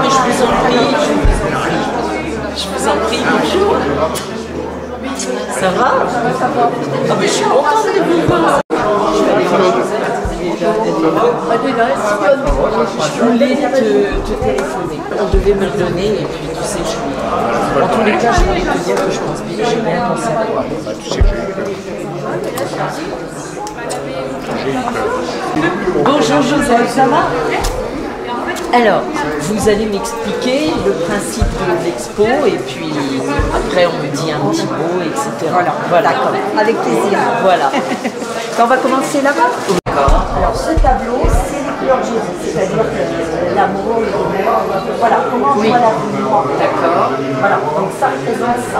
mais je vous en prie, je vous en prie, bonjour. Ça va? Ah mais je suis contente de vous voir. Je voulais te téléphoner. On devait me le donner et puis tu sais, en tous les cas, je voulais te dire que je pense bien, j'ai bien pensé à toi. Tu sais que Bonjour Joseph, ça va? Alors, vous allez m'expliquer le principe de l'expo et puis après on me dit un petit mot, etc. Voilà. D'accord, avec plaisir. Voilà. On va commencer là-bas. D'accord. Alors ce tableau, c'est les couleurs de Jésus, c'est-à-dire que l'amour, le bonheur, voilà, comment on voit la vie noire. D'accord. Voilà, donc ça représente ça.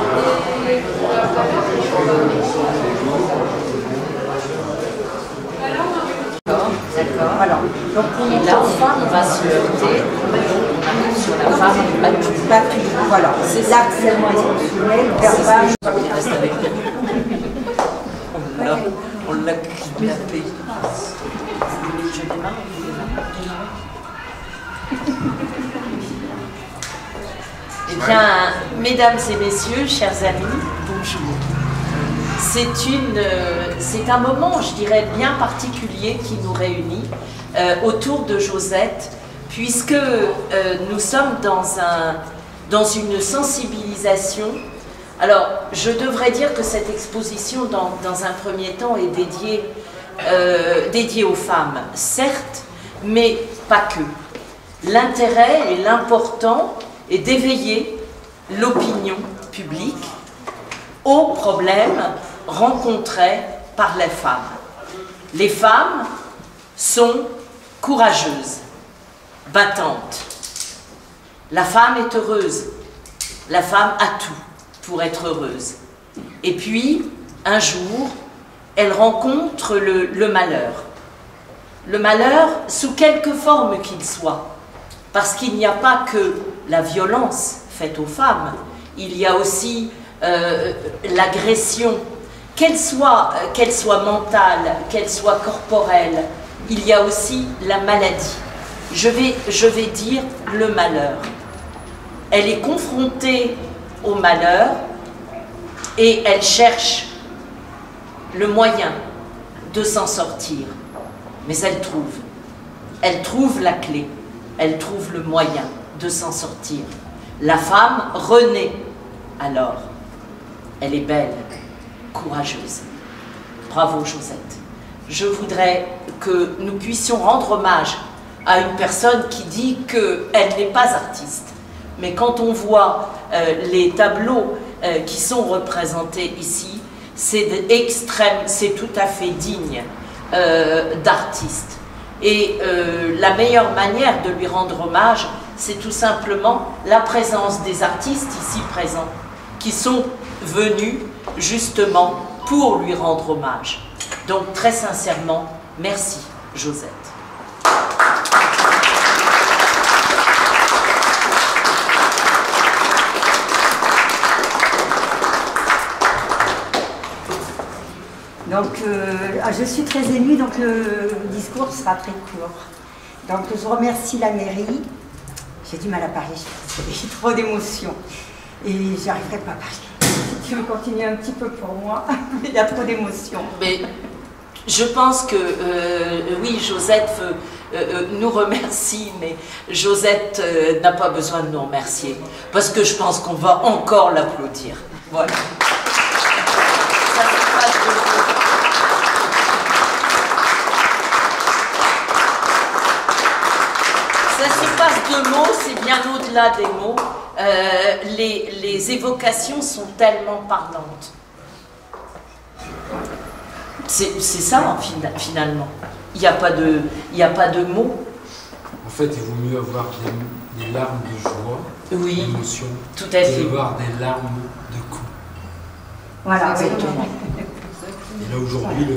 D'accord. Voilà. Donc Et là, on va se heurter sur la femme battue. Voilà, c'est l'harcèlement émotionnel, verbal. Il reste avec on l'a kidnappé. Je démarre. Eh bien, mesdames et messieurs, chers amis, bonjour. C'est un moment, je dirais, bien particulier qui nous réunit autour de Josette, puisque nous sommes dans une sensibilisation. Alors, je devrais dire que cette exposition, dans un premier temps, est dédiée aux femmes, certes, mais pas que. L'intérêt et l'important est d'éveiller l'opinion publique aux problèmes rencontrés par les femmes. Les femmes sont courageuses, battantes. La femme est heureuse. La femme a tout pour être heureuse. Et puis, un jour, elle rencontre le malheur. Le malheur, sous quelque forme qu'il soit. Parce qu'il n'y a pas que la violence faite aux femmes, il y a aussi l'agression, qu'elle soit mentale, qu'elle soit corporelle, il y a aussi la maladie. Je vais dire le malheur. Elle est confrontée au malheur et elle cherche le moyen de s'en sortir. Mais elle trouve la clé, elle trouve le moyen de s'en sortir. La femme renaît alors. Elle est belle, courageuse. Bravo Josette. Je voudrais que nous puissions rendre hommage à une personne qui dit qu'elle n'est pas artiste. Mais quand on voit les tableaux qui sont représentés ici, c'est extrême, c'est tout à fait digne d'artiste. Et la meilleure manière de lui rendre hommage, c'est tout simplement la présence des artistes ici présents, qui sont venus justement pour lui rendre hommage. Donc très sincèrement, merci Josette. Donc, je suis très émue, donc le discours sera très court. Donc, je remercie la mairie. J'ai du mal à parler, j'ai trop d'émotions. Et j'arriverai pas à parler. Si tu veux continuer un petit peu pour moi, il y a trop d'émotions. Mais je pense que, oui, Josette nous remercie, mais Josette n'a pas besoin de nous remercier. Parce que je pense qu'on va encore l'applaudir. Voilà. Ça se passe de mots, c'est bien au-delà des mots. Les évocations sont tellement parlantes. C'est ça, finalement. Il n'y a pas de mots. En fait, il vaut mieux avoir des larmes de joie, oui, d'émotion, tout à fait, que d'avoir des larmes de coups. Voilà, exactement. Et là, aujourd'hui,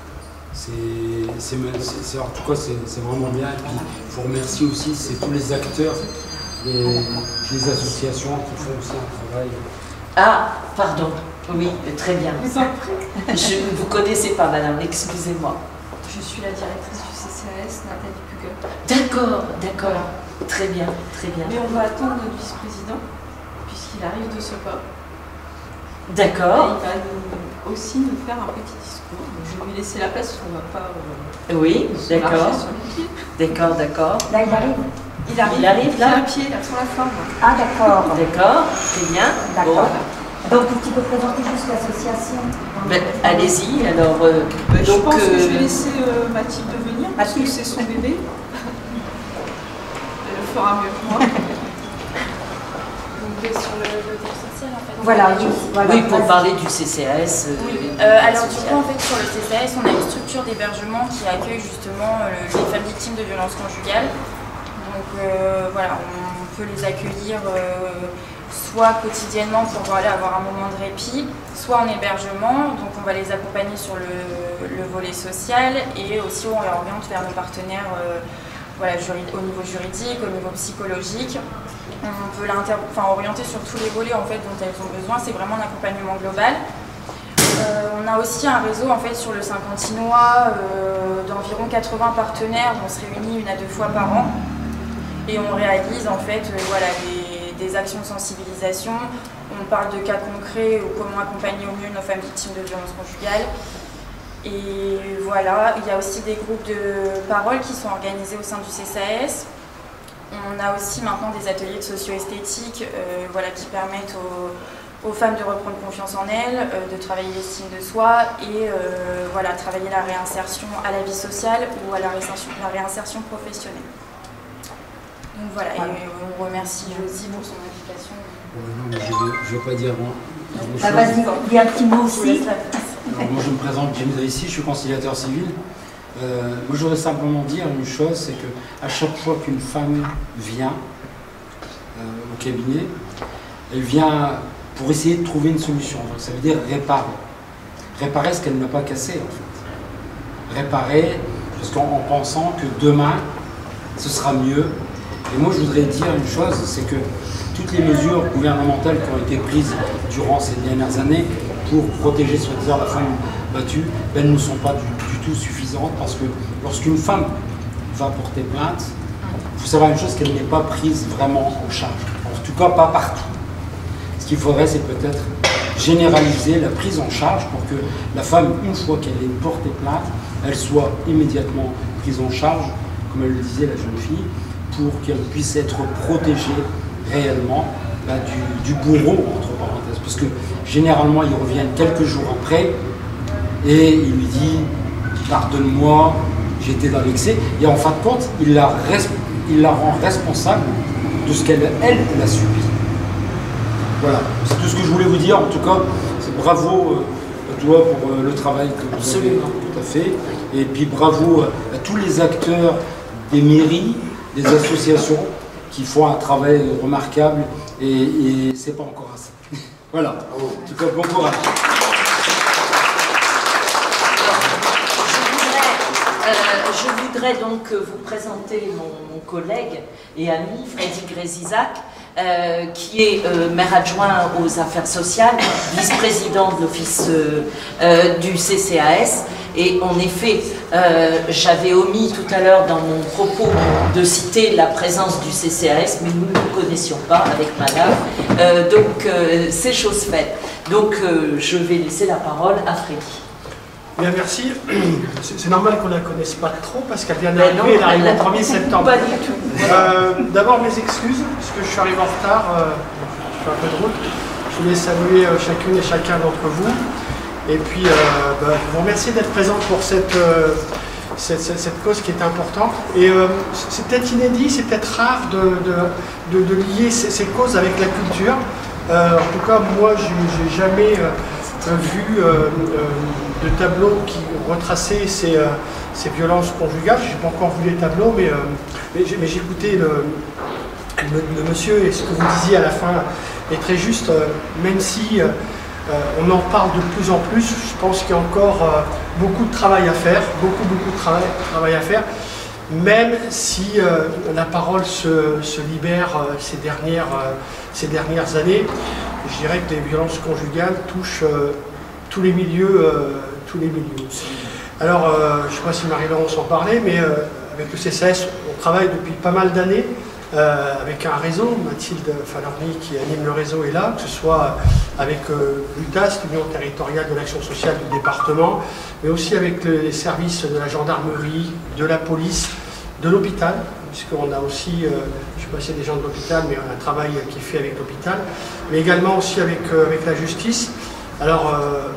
en tout cas, c'est vraiment bien. Et puis, il faut remercier aussi tous les acteurs, les associations qui font aussi un travail. Ah, pardon. Oui, très bien. Je ne vous connaissais pas, madame, excusez-moi. Je suis la directrice du CCAS, Nathalie Puguet. D'accord, d'accord. Très bien, très bien. Mais on va attendre notre vice-président, puisqu'il arrive de ce pas. D'accord. Il va aussi nous faire un petit discours. Donc, je vais lui laisser la place, parce qu'on ne va pas Oui, d'accord. sur les pieds. D'accord, d'accord. Là, il arrive. Il arrive là? À pied, là, sur la forme. Ah, d'accord. D'accord, très bien. D'accord. Bon. Donc, tu peux présenter juste l'association. Ben, allez-y, alors. Je donc, pense que je vais laisser Mathilde venir, parce que Mathilde. c'est son bébé. Elle le fera mieux que moi. Donc sur le thème social en fait. Voilà, oui. Voilà. oui, pour parler du CCAS. Alors du coup en fait sur le CCAS on a une structure d'hébergement qui accueille justement les femmes victimes de violences conjugales. Donc voilà, on peut les accueillir soit quotidiennement pour avoir un moment de répit, soit en hébergement. Donc on va les accompagner sur le volet social et aussi on les oriente vers nos partenaires voilà, au niveau juridique, au niveau psychologique. On peut orienter sur tous les volets en fait, dont elles ont besoin, c'est vraiment un accompagnement global. On a aussi un réseau en fait, sur le Saint-Quentinois d'environ 80 partenaires, on se réunit 1 à 2 fois par an et on réalise en fait, voilà, des actions de sensibilisation. On parle de cas concrets ou comment accompagner au mieux nos femmes victimes de violences conjugales. Et voilà, il y a aussi des groupes de parole qui sont organisés au sein du CCAS. On a aussi maintenant des ateliers de socio-esthétique voilà, qui permettent aux femmes de reprendre confiance en elles, de travailler l'estime de soi et voilà, travailler la réinsertion à la vie sociale ou à la réinsertion professionnelle. Donc voilà, et on remercie Josie pour son implication. Non, je ne vais pas dire moi. Ah, vas-y, dis un petit mot aussi. Alors, moi je me présente James Ricci, je suis conciliateur civil. Moi je voudrais simplement dire une chose, c'est qu'à chaque fois qu'une femme vient au cabinet, elle vient pour essayer de trouver une solution. Donc ça veut dire réparer. Réparer ce qu'elle n'a pas cassé en fait. Réparer parce qu'en pensant que demain ce sera mieux. Et moi je voudrais dire une chose, c'est que toutes les mesures gouvernementales qui ont été prises durant ces dernières années pour protéger soi-disant la femme battue, elles ne sont pas du tout suffisantes parce que lorsqu'une femme va porter plainte, il faut savoir une chose, qu'elle n'est pas prise vraiment en charge. En tout cas, pas partout. Ce qu'il faudrait, c'est peut-être généraliser la prise en charge pour que la femme, une fois qu'elle est portée plainte, elle soit immédiatement prise en charge, comme elle le disait la jeune fille, pour qu'elle puisse être protégée réellement du bourreau, entre parenthèses. Parce que généralement, ils reviennent quelques jours après et il lui dit « Pardonne-moi, j'étais dans l'excès ». Et en fin de compte, il la rend responsable de ce qu'elle a subi. Voilà, c'est tout ce que je voulais vous dire. En tout cas, bravo à toi pour le travail que vous avez tout à fait. Et puis bravo à tous les acteurs des mairies, des associations qui font un travail remarquable et c'est pas encore assez. Voilà, en tout cas, bon courage. Je voudrais donc vous présenter mon collègue et ami, Freddy Grézizac, qui est maire adjoint aux affaires sociales, vice-président de l'office du CCAS. Et en effet, j'avais omis tout à l'heure dans mon propos de citer la présence du CCAS, mais nous ne le connaissions pas avec madame. Donc c'est chose faite. Donc je vais laisser la parole à Freddy. Bien, merci. C'est normal qu'on ne la connaisse pas trop parce qu'elle vient d'arriver, elle arrive le 1er septembre. Pas du tout. D'abord mes excuses parce que je suis arrivé en retard, je fais un peu de route. Je voulais saluer chacune et chacun d'entre vous. Et puis je vous remercie d'être présente pour cette cause qui est importante. Et c'est peut-être inédit, c'est peut-être rare de lier ces causes avec la culture. En tout cas, moi, je n'ai jamais vu de tableau qui retraçait ces violences conjugales. Je n'ai pas encore vu les tableaux, mais j'ai écouté le monsieur et ce que vous disiez à la fin est très juste, même si on en parle de plus en plus. Je pense qu'il y a encore beaucoup de travail à faire, beaucoup de travail à faire, même si la parole se libère ces dernières années. Je dirais que les violences conjugales touchent tous les milieux. Alors, je ne sais pas si Marie-Laurence en parlait, mais avec le CCAS, on travaille depuis pas mal d'années avec un réseau. Mathilde Falorni qui anime le réseau est là, que ce soit avec l'UTAS, l'Union territoriale de l'action sociale du département, mais aussi avec les services de la gendarmerie, de la police, de l'hôpital, puisqu'on a aussi, je ne sais pas si c'est des gens de l'hôpital, mais un travail qui est fait avec l'hôpital, mais également aussi avec la justice. Alors,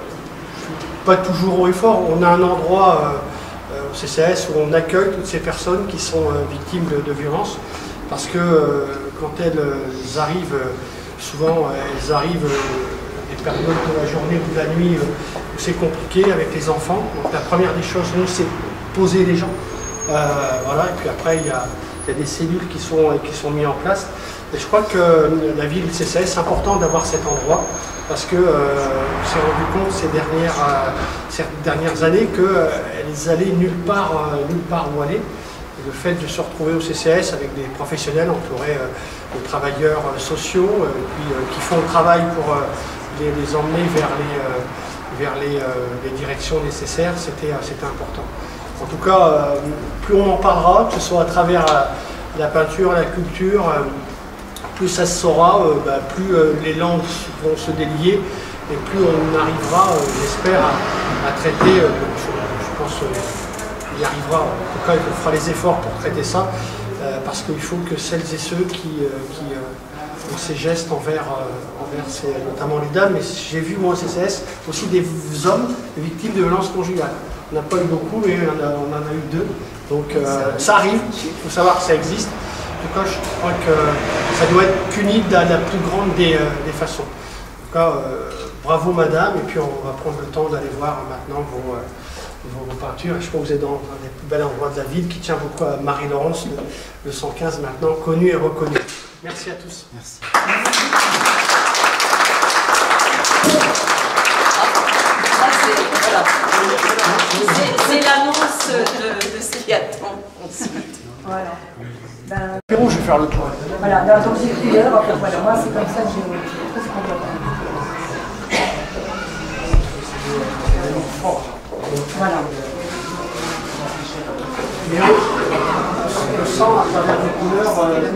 pas toujours haut et fort, on a un endroit au CCAS où on accueille toutes ces personnes qui sont victimes de violences, parce que quand elles arrivent, souvent elles arrivent des périodes de la journée ou de la nuit où c'est compliqué avec les enfants. Donc la première des choses, nous, c'est poser les gens. Voilà, et puis après, il y a des cellules qui sont mises en place. Et je crois que la ville de CCAS, c'est important d'avoir cet endroit, parce que on s'est rendu compte ces dernières années qu'elles allaient nulle part où aller. Et le fait de se retrouver au CCAS avec des professionnels entourés de travailleurs sociaux qui font le travail pour les emmener vers les directions nécessaires, c'était important. En tout cas, plus on en parlera, que ce soit à travers la peinture, la culture, plus ça se saura, plus les langues vont se délier et plus on arrivera, j'espère, à traiter, je pense qu'il y arrivera, en tout cas il fera les efforts pour traiter ça, parce qu'il faut que celles et ceux qui ont ces gestes envers notamment les dames, mais j'ai vu moi au CCAS aussi des hommes victimes de violences conjugales. On n'a pas eu beaucoup, mais on en a eu 2. Donc ça arrive, il faut savoir que ça existe. En tout cas, je crois que ça doit être puni de la plus grande des façons. En tout cas, bravo madame, et puis on va prendre le temps d'aller voir maintenant vos peintures. Je crois que vous êtes dans un des plus bels endroits de la ville qui tient beaucoup à Marie-Laurence, le 115 maintenant, connu et reconnu. Merci à tous. Merci. C'est l'annonce de ce qui attend ensuite. Voilà. Je vais faire le tour. Voilà, donc j'ai pris l'heure, enfin voilà, moi c'est comme ça que je trouve qu'on doit faire. Voilà. Mais on sent à travers les couleurs,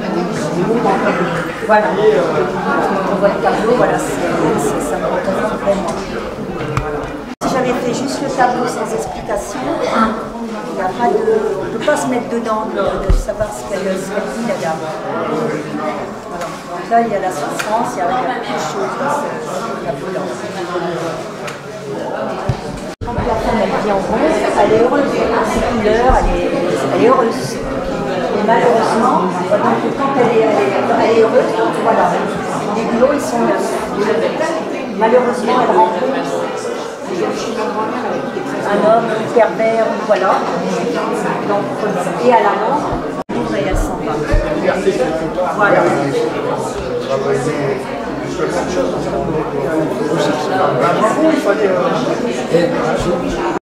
Voilà. On voit le tableau, voilà, ça me représente vraiment. Si j'avais fait juste le tableau sans explication, il n'y a pas on ne peut pas se mettre dedans, de savoir ce qu'elle dit la dame. Voilà. Donc là, il y a la souffrance, il y a beaucoup de choses dans ce tableau-là. Quand la femme elle vient en rond, elle est heureuse, ses couleurs, elle est heureuse. Et malheureusement, quand elle est heureuse, voilà, les boulots ils sont neufs. Malheureusement, elle rencontre un homme pervers, voilà. Donc, et à la mort, et elle s'en va. Voilà. il fallait